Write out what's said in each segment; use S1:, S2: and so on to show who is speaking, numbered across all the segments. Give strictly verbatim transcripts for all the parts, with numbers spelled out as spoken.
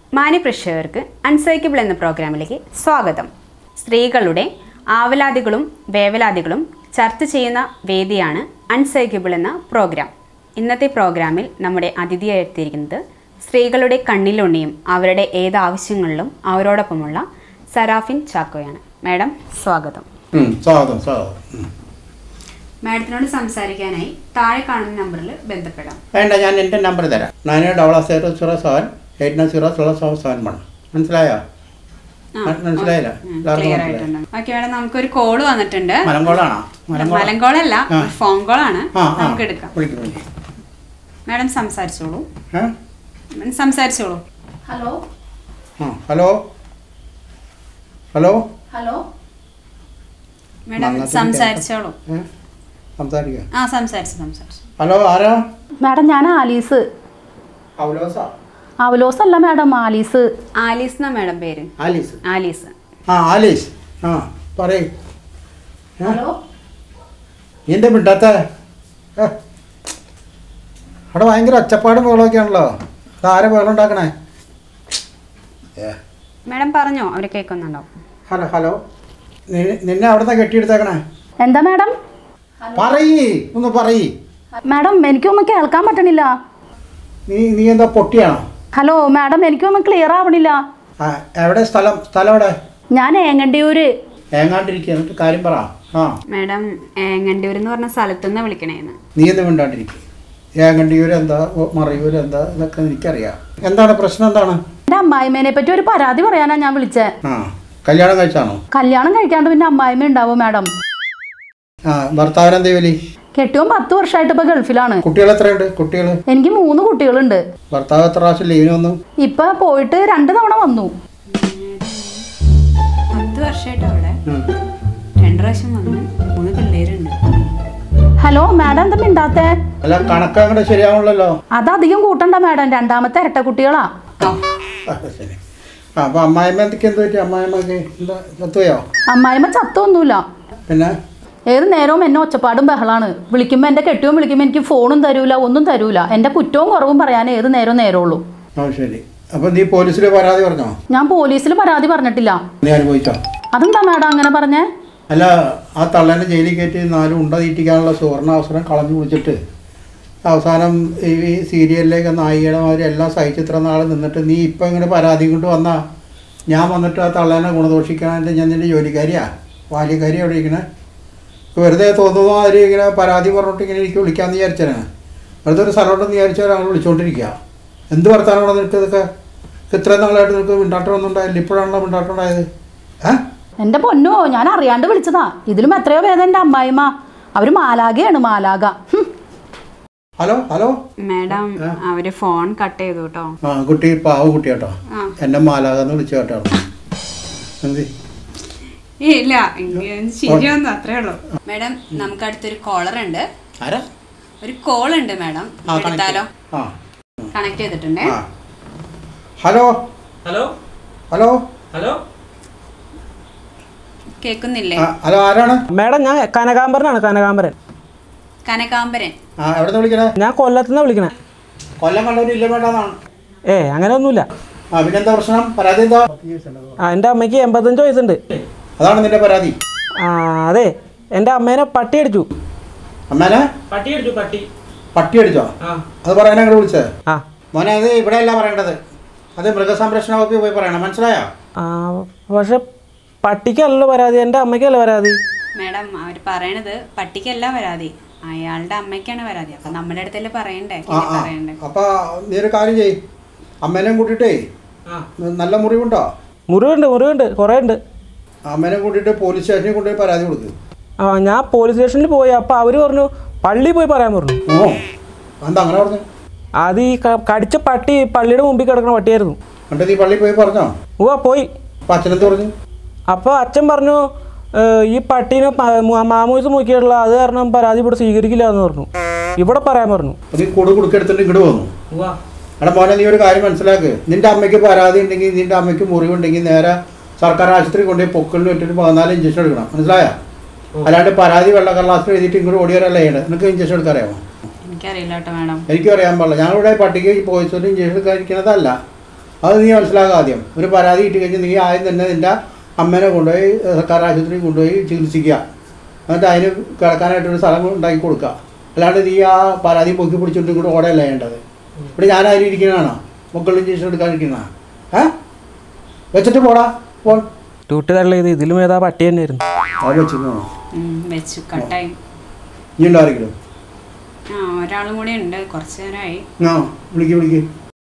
S1: മാന്യപ്രേക്ഷകർക്ക് അൺസൈക്കബിൾ എന്ന പ്രോഗ്രാമിലേക്ക് സ്വാഗതം. സ്ത്രീകളുടെ ആവലാതികളും വേവലാതികളും ചർച്ച ചെയ്യുന്ന വേദിയാണ് അൺസൈക്കബിൾ എന്ന പ്രോഗ്രാം. ഇന്നത്തെ പ്രോഗ്രാമിൽ നമ്മുടെ അതിഥിയായി എത്തിയിരിക്കുന്നത് സ്ത്രീകളുടെ കണ്ണിലുണ്ണിയും അവരുടെ ഏത് ആവശ്യങ്ങളിലും അവരോടൊപ്പമുള്ള സറാഫിൻ ചാക്കോയാണ്. മാഡം സ്വാഗതം.
S2: സ്വാഗതം സ്വാഗതം
S1: മാഡത്തിനോട് സംസാരിക്കാനായി താഴെ കാണുന്ന നമ്പറിൽ ബന്ധപ്പെടാം.
S2: വേണ്ട, ഞാൻ എൻ്റെ നമ്പർ തരാം. Nine double zero zero seven eight nine zero zero seven seven one. മനസ്സിലായോ? മനസ്സിലായില്ല?
S1: ഓക്കെ മാഡം, നമുക്കൊരു കോള് വന്നിട്ടുണ്ട്.
S2: മലങ്കോളാണോ?
S1: മലങ്കോളല്ല, ഫോൺ കോളാണ്. നമുക്ക് എടുക്കാം. മാഡം സംസാരിച്ചോളൂ. സംസാരിച്ചോളൂ.
S3: Hello
S2: hello hello
S3: hello
S1: madam സംസാരിച്ചോളൂ.
S2: സംസാരിക്കുക.
S1: ആ സംസാരിച്ചു സംസാരിച്ചു.
S2: ഹലോ, ആരാ?
S3: മാഡം, ഞാൻ ആലീസ്.
S2: അവലോസാ?
S3: അവലോസ് അല്ല മാഡം, ആലീസ്.
S1: ആലീസ് എന്നാ മാഡം പേര്?
S2: ആലീസ്.
S1: ആലീസ്.
S2: ആ ആലീസ്. ആ പറയ്.
S3: ഹലോ,
S2: എന്താ മിണ്ടാത്ത? അവിടെ ഭയങ്കര ഒച്ചപ്പാടും ബഹളമൊക്കെയാണല്ലോ. അതാരെ ബഹളം ഉണ്ടാക്കണേ?
S1: മാഡം പറഞ്ഞോ, അവര് കേൾക്കുന്നുണ്ടോ?
S2: ഹലോ ഹലോ നിന്നെ അവിടെ നിന്ന് കെട്ടിയെടുത്തേക്കണേ?
S3: എന്താ മാഡം?
S2: പറയ്, ഒന്ന് പറയ്.
S3: മാഡം, എനിക്കൊന്നും കേൾക്കാൻ പറ്റണില്ല.
S2: നീ നീ എന്താ പൊട്ടിയാണോ?
S3: ഹലോ മാഡം, എനിക്കൊന്നും ക്ലിയർ ആവണില്ല.
S2: ആ എവിടെ സ്ഥലം? സ്ഥലം എവിടെ?
S3: ഞാൻ ഏങ്ങണ്ടിയൂര്.
S2: ഏങ്ങാണ്ടിരിക്കുക, എന്നിട്ട് കാര്യം പറ. ആ
S1: മാഡം, ഏങ്ങണ്ടിയൂർ എന്ന് പറഞ്ഞ സ്ഥലത്തുനിന്ന് വിളിക്കണേന്ന്.
S2: നീ എന്ത് മിണ്ടാണ്ടിരിക്കുക? ഏങ്ങണ്ടിയൂര് എന്താ, മറയൂര് എന്താ, ഇതൊക്കെ എനിക്കറിയാം. എന്താണ് പ്രശ്നം? എന്താണ്?
S3: എൻ്റെ അമ്മായിമ്മേനെ പറ്റി ഒരു പരാതി പറയാനാ ഞാൻ വിളിച്ചേ.
S2: ആ കല്യാണം കഴിച്ചാണോ?
S3: കല്യാണം കഴിക്കാണ്ട് പിന്നെ അമ്മായിമ്മ ഉണ്ടാവും മാഡം.
S2: ആ ഭർത്താവിന് എന്താ ജോലി?
S3: കെട്ടിയോൻ പത്ത് വർഷമായിട്ട് ഇപ്പൊ ഗൾഫിലാണ്.
S2: കുട്ടികൾ എത്രയുണ്ട്? കുട്ടികൾ?
S3: എനിക്ക് മൂന്ന് കുട്ടികളുണ്ട്.
S2: ഭർത്താവ് എത്ര പ്രാവശ്യം ലീവിന് വന്നു?
S3: ഇപ്പൊ പോയിട്ട് രണ്ട് തവണ വന്നു.
S1: പത്ത് വർഷമായിട്ട് അവിടെ രണ്ടു പ്രാവശ്യം വന്നു. മൂന്ന് പിള്ളേരുണ്ട്.
S3: ഹലോ മാഡം, എന്താ മിണ്ടാത്തേ?
S2: അല്ല, കണക്ക് അങ്ങോട്ട് ശരിയാവുള്ളല്ലോ.
S3: അത് അധികം കൂട്ടണ്ട മാഡം, രണ്ടാമത്തെ ഇരട്ട കുട്ടികളാ.
S2: ശരി. ആ അപ്പൊ അമ്മായിമ്മ എന്തൊക്കെ എന്ത് പറ്റി? അമ്മായിമ്മക്ക് എന്താ ചത്തുപോയോ?
S3: അമ്മായിമ്മ ചത്തൊന്നുമില്ല.
S2: പിന്നെ
S3: ഏത് നേരവും എന്നെ ഒച്ചപ്പാടും ബഹളാണ്. വിളിക്കുമ്പോൾ എൻ്റെ കെട്ടിയും വിളിക്കുമ്പോൾ എനിക്ക് ഫോണും തരൂല, ഒന്നും തരൂല. എൻ്റെ കുറ്റവും കുറവും പറയാൻ ഏത് നേരവും നേരമുള്ളൂ.
S2: ആ ശരി. അപ്പൊ നീ പോലീസിൽ പരാതി പറഞ്ഞോ?
S3: ഞാൻ പോലീസിൽ പരാതി പറഞ്ഞിട്ടില്ല.
S2: നീ അനുഭവിച്ചോ?
S3: അതെന്താ മാഡം അങ്ങനെ പറഞ്ഞേ?
S2: അല്ല, ആ തള്ളേനെ ജയിലിൽ കയറ്റി നാല് ഉണ്ട തീറ്റിക്കാനുള്ള സുവർണ അവസരം കളഞ്ഞു കുടിച്ചിട്ട് അവസാനം ഈ സീരിയലിലേക്ക് നായികയുടെ മാതിരി എല്ലാം സഹിച്ച് ഇത്ര നാൾ നിന്നിട്ട് നീ ഇപ്പം ഇങ്ങനെ പരാതി കൊണ്ട് വന്നാ ഞാൻ വന്നിട്ട് ആ തള്ളേനെ ഗുണദോഷിക്കാനായിട്ട് ഞാൻ നിൻ്റെ ജോലിക്കാരിയാ, ബാല്യക്കാരി അവിടെ ഇരിക്കണേ? വെറുതെ തോന്നുന്ന മാതിരി ഇങ്ങനെ പരാതി പറഞ്ഞിട്ട് ഇങ്ങനെ എനിക്ക് വിളിക്കാമെന്ന് വിചാരിച്ചാണ്. വെറുതെ ഒരു സ്ഥലമുണ്ടെന്ന് വിചാരിച്ചാൽ ഞങ്ങൾ വിളിച്ചുകൊണ്ടിരിക്കുക. എന്ത് വർത്താനമാണ് നിനക്ക്? ഇതൊക്കെ ഇത്രയും നാളായിട്ട് നിനക്ക് മിണ്ടാട്ടമൊന്നും ഉണ്ടായില്ല, ഇപ്പോഴാണല്ലോ മിണ്ടാട്ടം ഉണ്ടായത്? ഏ
S3: എൻ്റെ പൊന്നോ, ഞാൻ അറിയാണ്ട് വിളിച്ചതാ. ഇതിലും എത്രയോ ഭേദം എൻ്റെ അമ്മായിമ്മ. അവർ മാലാകയാണ്, മാലാക.
S2: ഹലോ ഹലോ
S1: മാഡം, അവര് ഫോൺ കട്ട് ചെയ്തു കേട്ടോ.
S2: ആ കുട്ടി പാവ കുട്ടി കേട്ടോ, എന്നെ മാലാകന്ന് വിളിച്ചു കേട്ടോ. എന്ത്
S1: ഇല്ല, ശരിയൊന്നും അത്രേ ഉള്ളൂ. മാഡം, നമുക്ക് അടുത്തൊരു കോളർ ഉണ്ട്.
S2: ആരാ?
S1: ഒരു കോൾ ഉണ്ട് മാഡം, എടുത്താലോ? കണക്ട് ചെയ്തിട്ടുണ്ട്.
S2: ഹലോ
S4: ഹലോ
S2: ഹലോ
S4: ഹലോ
S1: കേൾക്കുന്നില്ലേ?
S2: ഹലോ, ആരാണ്?
S4: മേഡം, ഞാൻ കനകാംബരനാണ്. കനകാംബരൻ.
S1: കനകാംബരൻ.
S2: ആ എവിടെ നിന്ന് വിളിക്കണേ?
S4: ഞാൻ കൊല്ലത്തുനിന്ന് വിളിക്കണേ.
S2: കൊല്ലം കണ്ടവര് ഇല്ല വേണ്ടെന്നാണ്.
S4: ഏ അങ്ങനെ ഒന്നുമില്ല.
S2: ആ പിന്നെന്താ പ്രശ്നം? പരാതി എന്താ?
S4: ആ എൻ്റെ അമ്മയ്ക്ക് എൺപത്തഞ്ച് വയസ്സുണ്ട്.
S2: അതാണ് നിന്റെ പരാതി?
S4: ആ അതെ, എൻ്റെ അമ്മേനെ പട്ടി അടിച്ചു.
S2: അമ്മേനെ
S4: പട്ടി അടിച്ചു? പട്ടി
S2: പട്ടി അടിച്ചോ? അത് പറയാനാ നിങ്ങൾ വിളിച്ചത്?
S4: ആ
S2: മോനെ, അത് ഇവിടെ അല്ല പറയേണ്ടത്, അത് മൃഗസംരക്ഷണ വകുപ്പിൽ പോയി പറയണം, മനസ്സിലായോ?
S4: ആ പക്ഷെ പട്ടിക്കല്ല പരാതി, എൻ്റെ അമ്മയ്ക്കല്ല പരാതി.
S1: മാഡം, അവര് പറയണത് പട്ടിക്കല്ല പരാതി, അയാളുടെ അമ്മയ്ക്കാണ് പരാതി. അപ്പൊ നമ്മുടെ അടുത്തല്ലേ പറയണ്ടേ? പറയണ്ടേ?
S2: അപ്പൊ നീ ഒരു കാര്യം ചെയ്യ്, അമ്മേനെയും കൂട്ടിയിട്ടേ. നല്ല മുറിവുണ്ടോ?
S4: മുറിവുണ്ട്, മുറിവുണ്ട്, കുറേ ഉണ്ട്.
S2: അമ്മേനെ കൂട്ടിയിട്ട് പോലീസ് സ്റ്റേഷനിൽ കൊണ്ടുപോയി പരാതി കൊടുക്കും.
S4: ആ ഞാൻ പോലീസ് സ്റ്റേഷനിൽ പോയി. അപ്പോൾ അവർ പറഞ്ഞു പള്ളിയിൽ പോയി പറയാൻ പറഞ്ഞു.
S2: ഓ എന്താ അങ്ങനെ പറഞ്ഞു?
S4: അത് ഈ കടിച്ച പട്ടി പള്ളിയുടെ മുമ്പിൽ കിടക്കുന്ന പട്ടിയായിരുന്നു.
S2: എന്നിട്ട് നീ പള്ളിയിൽ പോയി പറഞ്ഞോ?
S4: ഓ പോയി.
S2: അപ്പം അച്ഛനെന്ത് പറഞ്ഞു?
S4: അപ്പോൾ അച്ഛൻ പറഞ്ഞു ഈ പട്ടീനെ മാമോസ് നോക്കിയിട്ടുള്ള അത് കാരണം പരാതി ഇവിടെ സ്വീകരിക്കില്ല എന്ന് പറഞ്ഞു. ഇവിടെ പറയാൻ പറഞ്ഞു.
S2: നീ കൂടെ കൊടുക്കെടുത്തിട്ട് ഇങ്ങോട്ട് വന്നു. എടാ മോനെ, നീ ഒരു കാര്യം മനസ്സിലാക്ക്. നിന്റെ അമ്മയ്ക്ക് പരാതി ഉണ്ടെങ്കിൽ, നിന്റെ അമ്മയ്ക്ക് മുറിവുണ്ടെങ്കിൽ നേരെ സർക്കാർ ആശുപത്രി കൊണ്ടുപോയി പൊക്കളിന് പറ്റിയിട്ട് പതിനാല് ഇഞ്ചക്ഷൻ എടുക്കണം, മനസ്സിലായോ? അല്ലാണ്ട് പരാതി വെള്ള കടലാസിൽ എഴുതിയിട്ട് ഇങ്ങോട്ട് ഓടിയാലല്ല ചെയ്യണം. നിനക്ക് ഇഞ്ചക്ഷൻ എടുക്കാൻ അറിയാമോ?
S1: എനിക്കറിയില്ല കേട്ടോ മാഡം.
S2: എനിക്കും അറിയാൻ പാടില്ല. ഞങ്ങളിവിടെ പട്ടിക്ക് പോയിച്ചൊരു ഇഞ്ചക്ഷൻ കഴിക്കുന്നതല്ല. അത് നീ മനസ്സിലാക്കുക. ആദ്യം ഒരു പരാതി കിട്ടി കഴിഞ്ഞാൽ നീ ആദ്യം തന്നെ നിൻ്റെ അമ്മേനെ കൊണ്ടുപോയി സർക്കാർ ആശുപത്രിയിൽ കൊണ്ടുപോയി ചികിത്സിക്കുക. എന്നിട്ട് അതിന് കിടക്കാനായിട്ടൊരു സ്ഥലം ഉണ്ടാക്കി കൊടുക്കുക. അല്ലാണ്ട് നീ ആ പരാതി പൊക്കി പിടിച്ചുകൊണ്ട് ഇങ്ങോട്ട് ഓടയല്ല വേണ്ടത്. ഇവിടെ ഞാൻ അതിൽ ഇരിക്കുന്നതാണോ മക്കളും ഇഞ്ചക്ഷൻ എടുക്കാനിരിക്കുന്നതാണ്? ഏ വെച്ചിട്ട് പോടാ ഫോൺ.
S4: ഡ്യൂട്ടി തള്ളിയത് ഇതിലും ഏതാ പട്ടി തന്നെയായിരുന്നു.
S2: അത് വെച്ചിരുന്നോ?
S1: വെച്ചു കട്ടായി.
S2: നീ ഉണ്ടായിരിക്കലോ?
S1: ആ ഒരാളും കൂടി ഉണ്ട്, കുറച്ച് നേരമായി.
S2: ആ വിളിക്ക് വിളിക്ക്.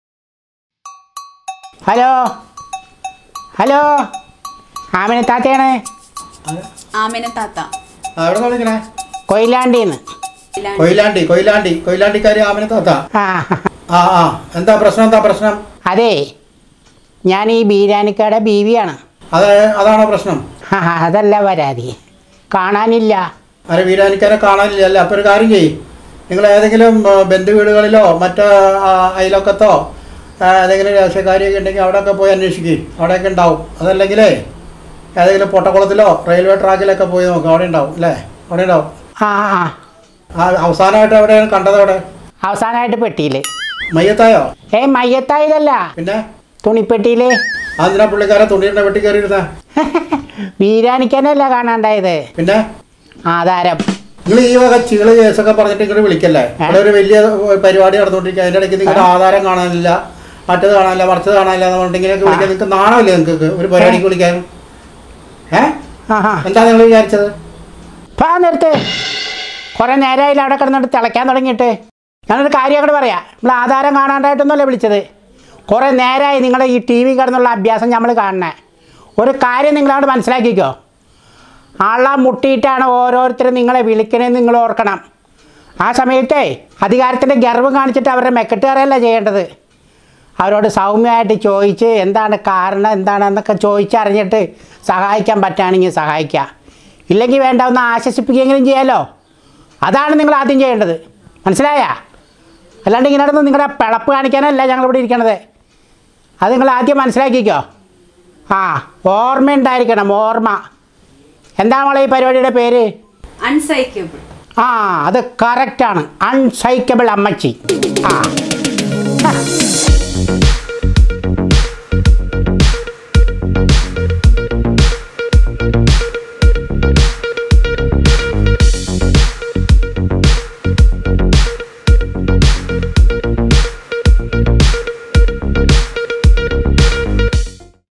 S5: ഹലോ ഹലോ ആമിന താത്തയാണ്.
S1: ആമിന താത്ത
S2: എവിടെ വിളിക്കണേ?
S5: കൊയിലാണ്ടിന്ന്.
S2: കൊയിലാണ്ടി കൊയിലാണ്ടി കൊയിലാണ്ടിക്കാരി ആമിന താത്ത.
S5: ആ
S2: ആ ആ എന്താ പ്രശ്നം? എന്താ പ്രശ്നം?
S5: അതെ, ഞാൻ ഈ ബീരാനിക്കയുടെ ബീവിയാണ്.
S2: അത് അതാണോ പ്രശ്നം?
S5: ആ അതല്ല പരാതി, കാണാനില്ല.
S2: അരെ വീരാനിക്കാരെ കാണാനില്ല അല്ലേ? അപ്പോൾ ഒരു കാര്യം ചെയ്യും, നിങ്ങൾ ഏതെങ്കിലും ബന്ധു വീടുകളിലോ മറ്റോ അയലൊക്കത്തോ ഏതെങ്കിലും രാഷ്ട്രീയക്കാരിയൊക്കെ ഉണ്ടെങ്കിൽ അവിടെയൊക്കെ പോയി അന്വേഷിക്കും, അവിടെയൊക്കെ ഉണ്ടാവും. അതല്ലെങ്കിലേ ഏതെങ്കിലും പൊട്ടക്കുളത്തിലോ റെയിൽവേ ട്രാക്കിലൊക്കെ പോയി നോക്കാം, അവിടെ ഉണ്ടാവും അല്ലേ? അവിടെ ഉണ്ടാവും.
S5: ആ ആ
S2: ആ അവസാനമായിട്ട് എവിടെയാണ് കണ്ടത്? അവിടെ
S5: അവസാനമായിട്ട് പെട്ടിയിൽ.
S2: മയ്യത്തായോ?
S5: ഏ മയ്യത്തായതല്ല,
S2: പിന്നെ
S5: തുണിപ്പെട്ടിയിൽ.
S2: അതിനാ പുള്ളിക്കാരെ തുണിയുടെ വെട്ടി കയറിയിരുന്നേ?
S5: ബീരാനിക്കനല്ല കാണാണ്ടായത്,
S2: പിന്നെ
S5: ആധാരം.
S2: നിങ്ങൾ ഈ വക ചീള് കേസൊക്കെ പറഞ്ഞിട്ട് ഇങ്ങോട്ട് വിളിക്കല്ലേ? അവിടെ ഒരു വലിയ പരിപാടി നടന്നുകൊണ്ടിരിക്കുക, അതിൻ്റെ ഇടയ്ക്ക് നിങ്ങളുടെ ആധാരം കാണാനില്ല, മറ്റത് കാണാനില്ല, മറിച്ചത് കാണാനില്ല എന്ന് പറഞ്ഞിട്ട് ഇങ്ങനെയൊക്കെ വിളിക്കാൻ നിങ്ങൾക്ക് നാണമില്ലേ? നിങ്ങൾക്ക് ഒരു പരിപാടിക്ക് വിളിക്കാൻ ഏ എന്താ നിങ്ങൾ വിചാരിച്ചത്?
S5: പാ നിർത്ത്, കുറേ നേരമായില്ല അവിടെ കിടന്നിട്ട് തിളയ്ക്കാൻ തുടങ്ങിയിട്ട്. ഞാനൊരു കാര്യം അങ്ങോട്ട് പറയാം, നമ്മൾ ആധാരം കാണാണ്ടായിട്ടൊന്നുമല്ല വിളിച്ചത്. കുറേ നേരമായി നിങ്ങളുടെ ഈ ടി വി കിടന്നുള്ള അഭ്യാസം നമ്മൾ കാണണേ. ഒരു കാര്യം നിങ്ങളവിടെ മനസ്സിലാക്കിക്കോ, ആളെ മുട്ടിയിട്ടാണ് ഓരോരുത്തരും നിങ്ങളെ വിളിക്കണമെന്ന് നിങ്ങൾ ഓർക്കണം. ആ സമയത്തേ അധികാരത്തിൻ്റെ ഗർവം കാണിച്ചിട്ട് അവരുടെ മെക്കെട്ടുകാരല്ല ചെയ്യേണ്ടത്. അവരോട് സൗമ്യമായിട്ട് ചോദിച്ച് എന്താണ് കാരണം എന്താണെന്നൊക്കെ ചോദിച്ചറിഞ്ഞിട്ട് സഹായിക്കാൻ പറ്റുകയാണെങ്കിൽ സഹായിക്കുക, ഇല്ലെങ്കിൽ വേണ്ട ഒന്ന് ആശ്വസിപ്പിക്കുകയെങ്കിലും ചെയ്യാമല്ലോ. അതാണ് നിങ്ങൾ ആദ്യം ചെയ്യേണ്ടത്, മനസ്സിലായ? അല്ലാണ്ട് ഇങ്ങനെ നടന്ന് നിങ്ങളുടെ പിളപ്പ് കാണിക്കാനല്ല ഞങ്ങളിവിടെ ഇരിക്കണത്. അത് നിങ്ങൾ ആദ്യം മനസ്സിലാക്കിക്കോ. ആ ഓർമ്മയുണ്ടായിരിക്കണം, ഓർമ്മ. എന്താ മോളെ ഈ പരിപാടിയുടെ പേര്?
S1: അൺസൈക്കബിൾ.
S5: ആ അത് കറക്റ്റാണ്, അൺസൈക്കബിൾ അമ്മച്ചി. ആ